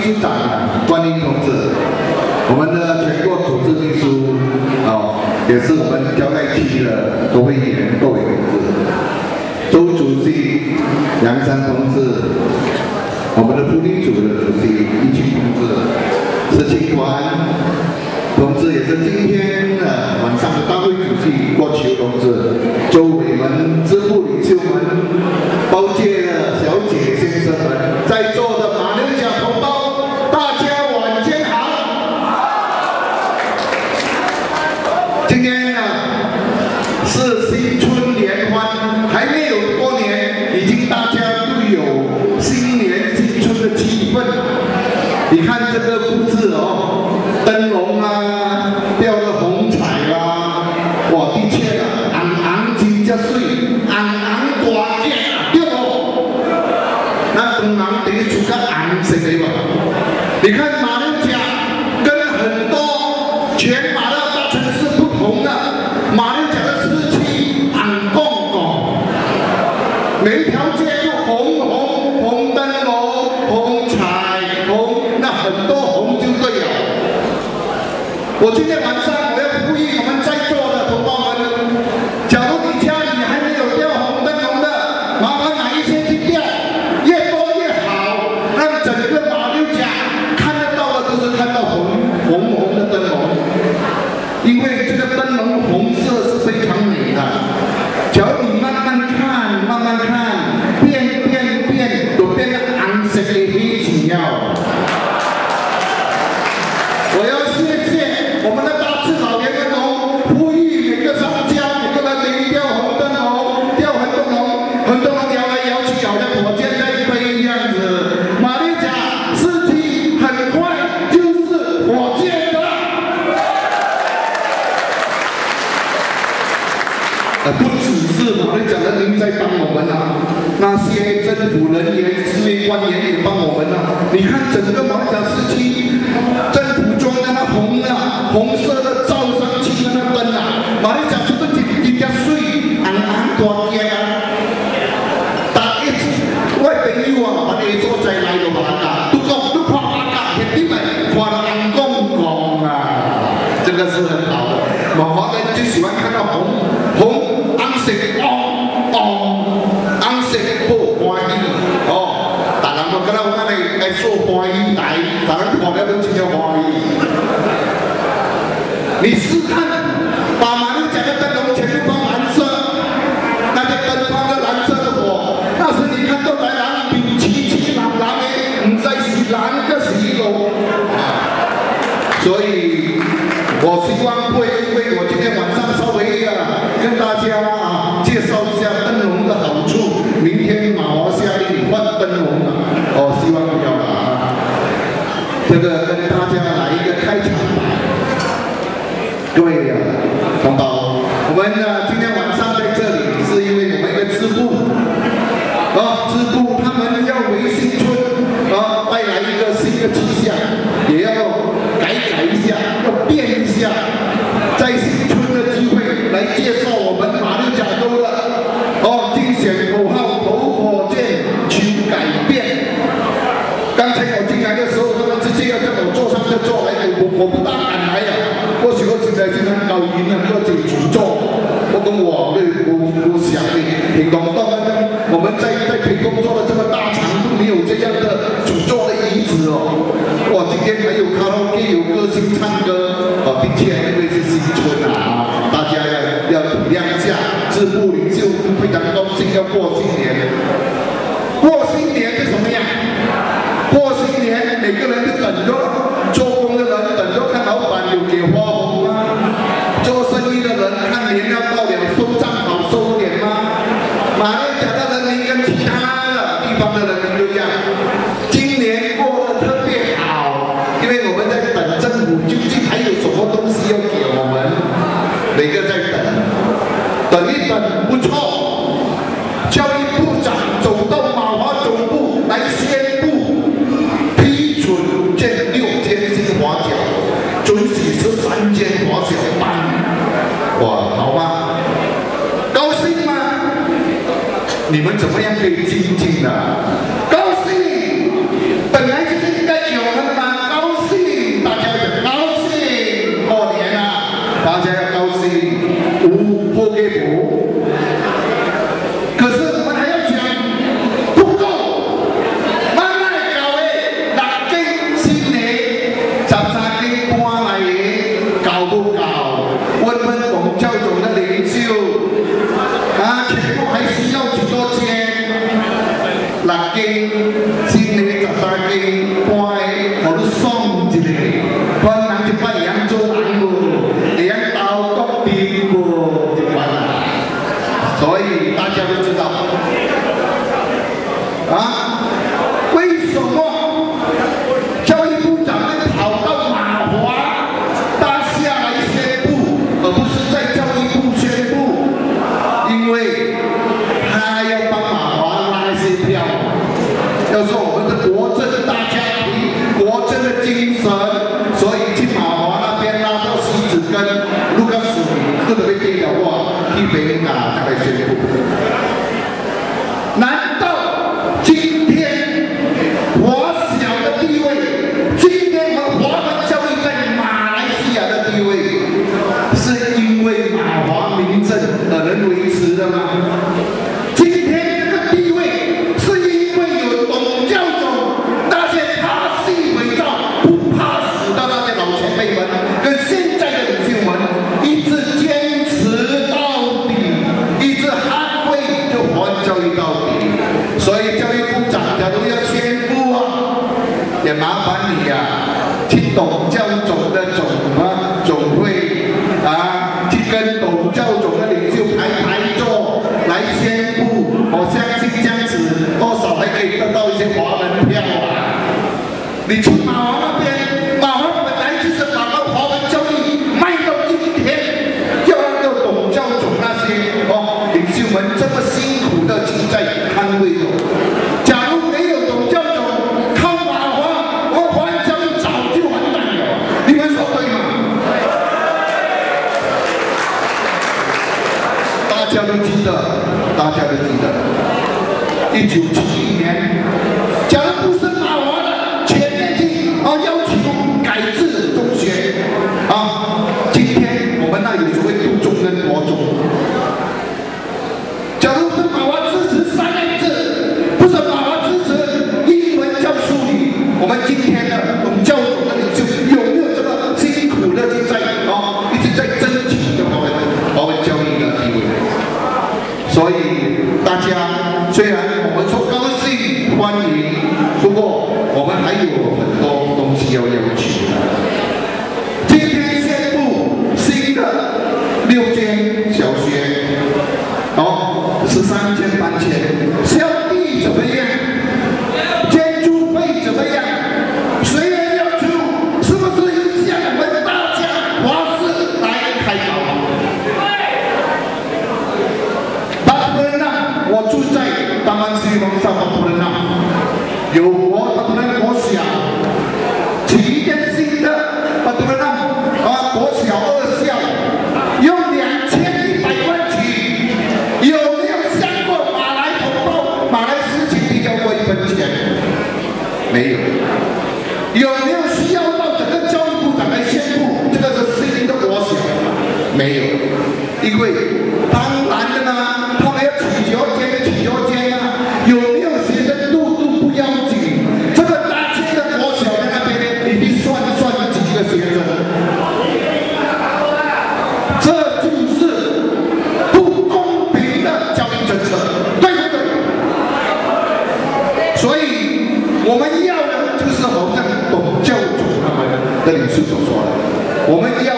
秘书长关英同志，我们的全国组织秘书也是我们交代区的国会议员窦伟同志，周主席杨山同志，我们的妇女组的主席易清同志，事情团同志也是今天晚上的大会主席郭球同志，周伟们、支部领袖们、包界的小姐先生们，在座的马六甲同胞，大家晚间好。今天是新春联欢，还没有过年，已经大家都有新年新春的气氛。你看这个布置灯笼吊个红彩哇，的确红真正水，红大隻对不？那灯笼等于出个红色的嘛。你看马六甲跟很多全马六大城市不同的，马六甲的湿气红公公，每一条街都红灯笼、红彩、那很多红就对了。我今天晚上我要呼吁我们在座的同胞们，假如你家里还没有吊红灯笼的，麻烦哪一天去吊，越多越好，让整个马六甲看得到的都是看到红的灯笼，因为这个灯笼红色是非常美的。假如你慢慢看，变，都变成红色的黑景了。我要谢谢我们的大智老爷们呼吁每个商家、每个人得吊红灯笼摇来摇去，好像火箭在飞这样子。马六甲事情很快就是火箭的。不只是马六甲人民在帮我们那些政府人员、职业官员也帮我们你看整个马六甲市区，政府装的那红色的照上去的那灯马六甲是不是真正水，红大隻大家我的朋友把你坐在来就马六甲，都讲都看马六甲，肯定看到红公公这个是很好的。马华人就喜欢看到红色红色好欢喜大人都跟我们来做欢喜台，大人看了都真正欢喜。你试看，把马六甲的灯笼全部放蓝色，那些灯放着蓝色的火，那时你看到来蓝比七蓝的，不再是蓝个是咯所以，我希望会因为我今天晚上稍微跟大家介绍一下灯笼的好处。明天马华下令换灯笼希望不要这个跟大家来一个开场白。各位同胞，我们今天晚上在这里，是因为我们一个支部他们要为新春带来一个新的气象，也要改一下，要变一下，在新春的机会来介绍我们马六甲州的竞选口号：投火箭，求改变。刚才我进来的时候，他们直接要叫我坐上车坐来，我不大敢来我想我现在经常搞演做这主座，我讲我想平东我们在屏东做了这么大场都没有这样的主座的椅子哇，今天还有卡拉 OK 有歌星唱歌并且因为是新春大家要体谅一下，支部领袖非常高兴要过新年。过新年是什么样？过新年每个人都等着，做工的人等着看老板有给花红做生意的人看年要到了，收账好收点马六甲的人民跟其他的地方的人民不一样，今年过得特别好，因为我们在等政府究竟还有什么东西要给我们，每个在等一等不错。教育部长走到马华总部来宣布批准建6间新华小，准许13间华小班。哇，好吧，高兴吗？你们怎么样可以精进呢？高兴，本来就是应该有很新年13更半夜，互你爽一下，看人一摆会晓做人无，会晓斗国兵无，一款啦。所以大家都知道，啊，为什么教育部长会跑到马华大厦来宣布，而不是在教育部宣布？因为他要帮马华拉一些票，要说我们的国政大家庭、国政的精神，所以去马华那边拉到西子根、卢卡斯，这个被变的话，去北拿才来宣布。难道今天华小的地位，今天和华文教育在马来西亚的地位，是因为马华民政而能维持的吗？今天这个地位，是因为有董教授那些怕戏伪造、不怕死的那些老前辈们，跟现在的领袖们，一直坚持到底，一直捍卫就华文教育到底。所以教育部长假如要宣布啊，也麻烦你呀、去董教总的总会啊，去跟董教总的领袖排坐来宣布。我相信这样子多少还可以得到一些华文票啊。你去马华那边，马华本来就是把个华文教育卖到今天，要按照董教总那些领袖们这么辛苦的去在捍卫着。假如没有董教总，靠马华，我华文教育早就完蛋了。你们说对吗？大家都记得，1971年，假如不是马华的全面性要求改制中学今天我们那有所谓读中跟国中。假如是马华支持3类制，不是马华支持英文教书理，我们今天的董教总的领袖有没有这么辛苦的一直在争取华文教育的地位？所以大家虽然我们说高兴欢迎，不过我们还有很多东西要求。今天宣布新的6间小学，13间班前，校地怎么样？建筑费怎么样？谁来要求？是不是由向我们大家华视来开导？巴布伦纳，我住在大曼西蒙萨巴布伦纳，有我巴布伦国小，起一间新的巴布伦纳国小2校，用2100万起，有没有向过马来同胞、马来事情提交过1分钱？没有。有没有需要到整个教育部长来宣布这个是新的国小？没有，因为当然的呢，他们要取角间啊，有没有学生入住不要紧，这个大间的国小在那边，你去算几个学生？这就是不公平的教育政策，对不对？所以我们要的就是好像董教总他们的领袖所说的，我们要